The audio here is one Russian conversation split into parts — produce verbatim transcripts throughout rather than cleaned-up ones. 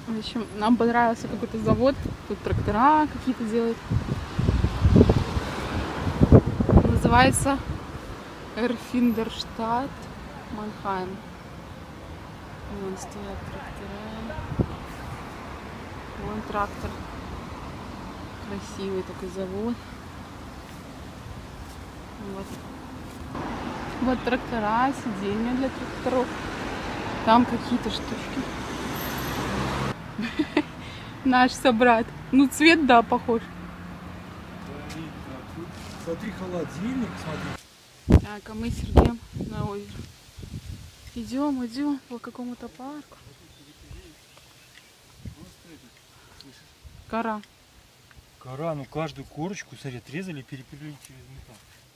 В общем, нам понравился какой-то завод. Тут трактора какие-то делают. Называется Эрфиндерштадт Манхайм. Вон стоят трактора. Вон трактор. Красивый такой завод. Вот. Вот трактора, сиденья для тракторов. Там какие-то штучки. Наш собрат. Ну, цвет, да, похож. Смотри, холодильник, смотри. Так, а мы с Сергеем на озеро. Идем, идем по какому-то парку. Кора. Кора, ну каждую корочку, смотри, отрезали и перепилили через металл.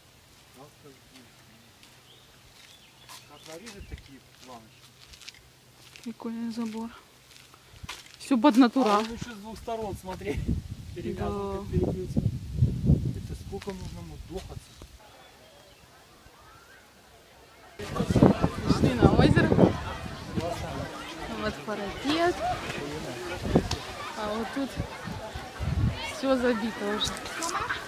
Как нарезать такие планочки? Прикольный забор. Все под натура. А еще с двух сторон, смотри. Перевязано, Да. перекрутил. Это сколько нужно мудохаться. Пришли на озеро. Вот парапет. А вот тут все забито уже.